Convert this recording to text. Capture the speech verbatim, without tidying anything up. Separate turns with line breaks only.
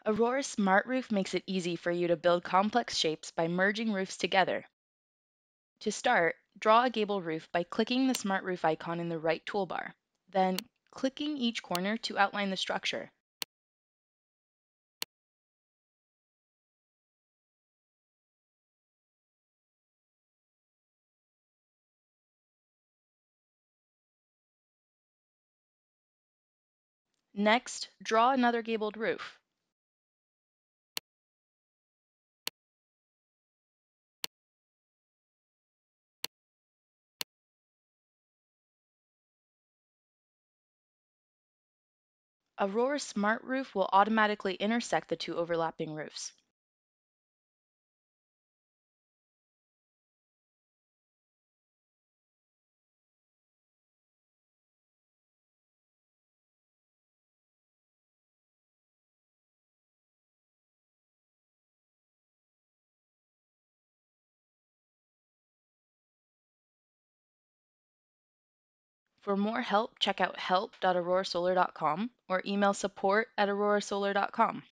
Aurora Smart Roof makes it easy for you to build complex shapes by merging roofs together. To start, draw a gable roof by clicking the Smart Roof icon in the right toolbar, then clicking each corner to outline the structure. Next, draw another gabled roof. Aurora Smart Roof will automatically intersect the two overlapping roofs. For more help, check out help dot aurora solar dot com or email support at aurora solar dot com.